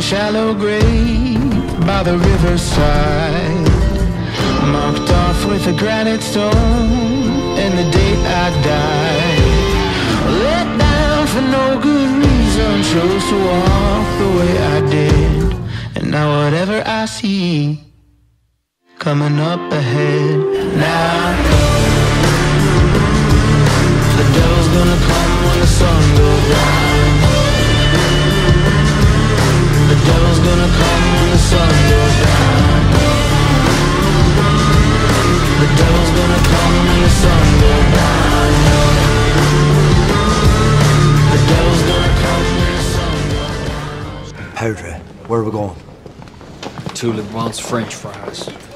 shallow grave by the riverside, marked off with a granite stone and the date I died. Let down for no good reason, chose to walk the way I did. And now whatever I see coming up ahead, now I know the devil's gonna come when the sun goes down. The devil's gonna come when the sun goes down. The devil's gonna come when the sun goes down. The devil's gonna come when the sun goes down. Powder, where are we going? Tulip wants French fries.